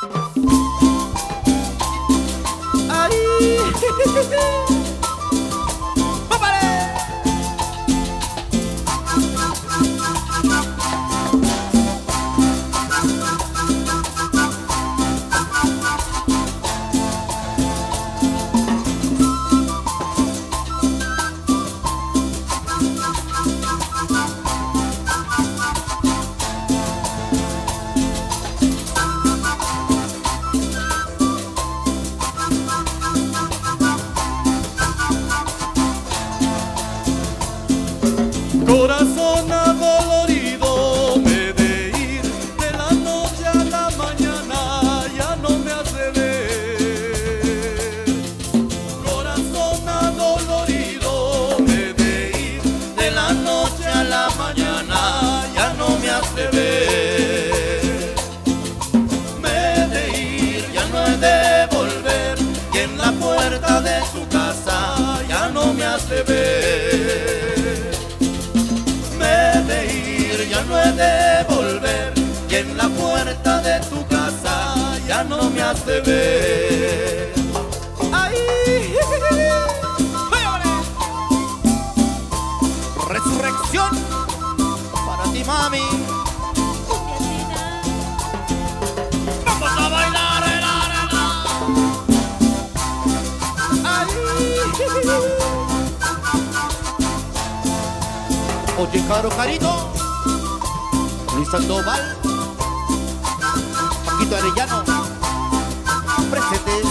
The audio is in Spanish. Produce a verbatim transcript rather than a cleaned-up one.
Ay, ¡pápale! Corazón adolorido, me de ir de la noche a la mañana, ya no me hace ver. Corazón adolorido, me de ir de la noche a la mañana, ya no me hace ver. Me de ir, ya no he de volver, y en la puerta de su casa ya no me hace ver. Ya no he de volver, y en la puerta de tu casa ya no me hace ver. Ay, Resurrección para ti, mami. Vamos a bailar el arena. ay. Oye, Caro Carito, Luis Sandoval, Paquito Arellano, presentes.